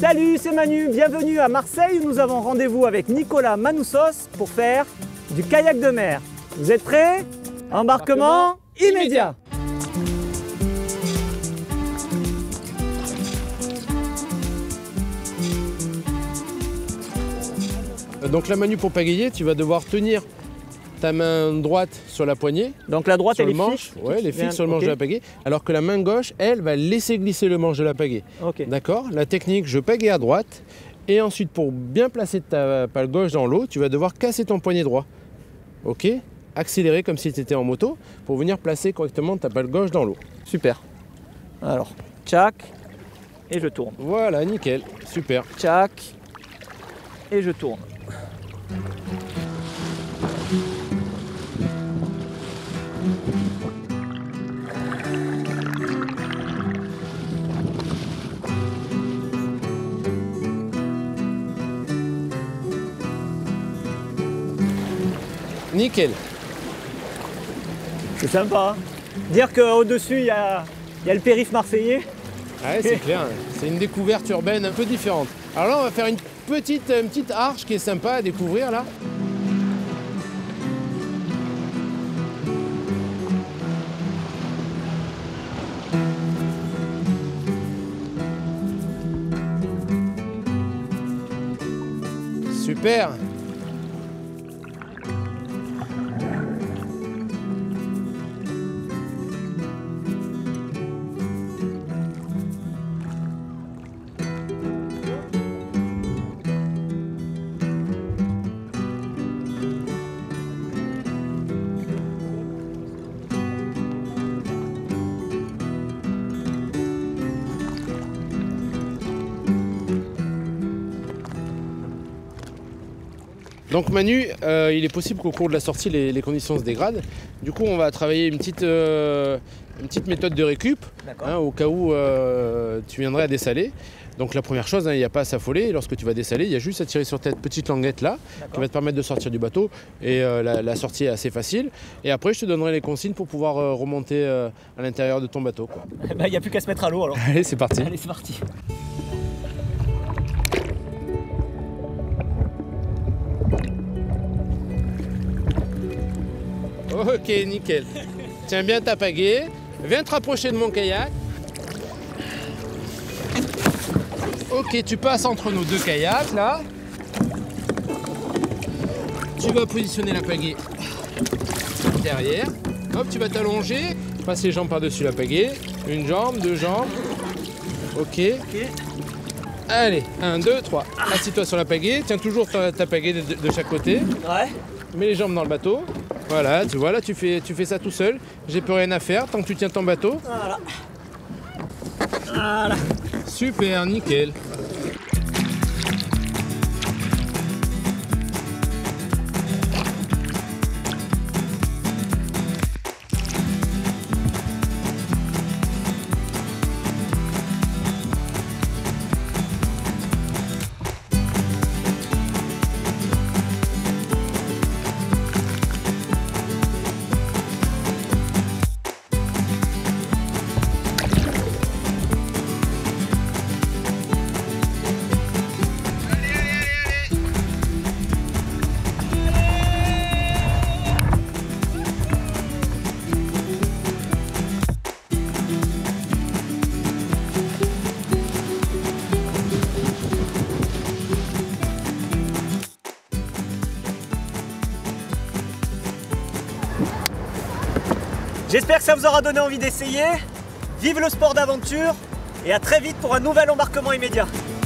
Salut, c'est Manu, bienvenue à Marseille où nous avons rendez-vous avec Nicolas Manoussos pour faire du kayak de mer. Vous êtes prêts? Embarquement immédiat. Donc là Manu, pour pagayer, tu vas devoir tenir ta main droite sur la poignée. Donc la droite sur elle le est manche, fixe. ouais, elle est fixe sur le manche de la pagaie, alors que la main gauche, elle, va laisser glisser le manche de la pagaie. Ok. D'accord? La technique, je pagaie à droite, et ensuite pour bien placer ta pale gauche dans l'eau, tu vas devoir casser ton poignet droit. Ok? Accélérer comme si tu étais en moto, pour venir placer correctement ta pale gauche dans l'eau. Super. Alors, tchac, et je tourne. Voilà, nickel, super. Tchac, et je tourne. Nickel. C'est sympa. Hein, dire qu'au-dessus, il y a le périph' marseillais. Ouais, c'est clair, c'est une découverte urbaine un peu différente. Alors là, on va faire une petite arche qui est sympa à découvrir là. Super. Donc Manu, il est possible qu'au cours de la sortie, les conditions se dégradent. Du coup, on va travailler une petite méthode de récup, hein, au cas où tu viendrais à dessaler. Donc la première chose, hein, il n'y a pas à s'affoler. Lorsque tu vas dessaler, il y a juste à tirer sur cette petite languette là, qui va te permettre de sortir du bateau. Et la sortie est assez facile. Et après, je te donnerai les consignes pour pouvoir remonter à l'intérieur de ton bateau, quoi. Il n'y a plus qu'à se mettre à l'eau alors. Allez, c'est parti. Allez, c'est parti. Ok, nickel. Tiens bien ta pagaie. Viens te rapprocher de mon kayak. Ok, tu passes entre nos deux kayaks là. Tu vas positionner la pagaie derrière. Hop, tu vas t'allonger. Passe les jambes par-dessus la pagaie. Une jambe, deux jambes. Ok. Allez, 1, 2, 3. Assis-toi sur la pagaie. Tiens toujours ta pagaie de chaque côté. Ouais. Mets les jambes dans le bateau. Voilà, tu vois, là tu fais ça tout seul. J'ai plus rien à faire tant que tu tiens ton bateau. Voilà. Voilà. Super, nickel. J'espère que ça vous aura donné envie d'essayer. Vive le sport d'aventure et à très vite pour un nouvel embarquement immédiat.